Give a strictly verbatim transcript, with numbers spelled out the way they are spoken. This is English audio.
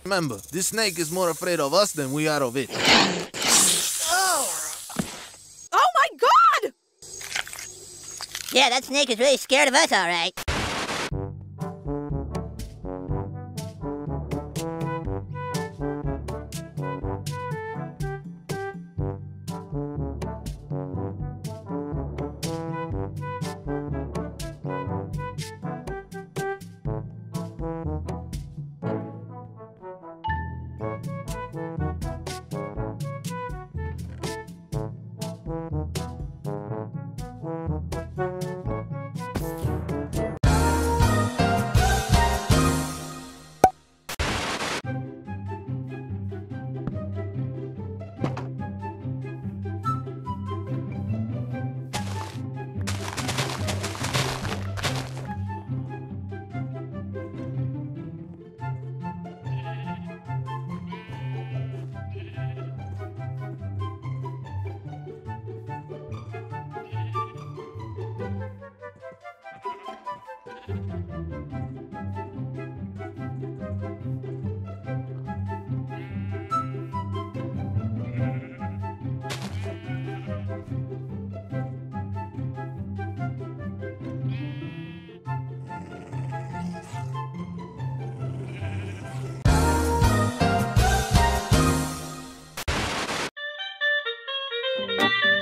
Remember, this snake is more afraid of us than we are of it. Oh my God! Yeah, that snake is really scared of us, all right. Thank you.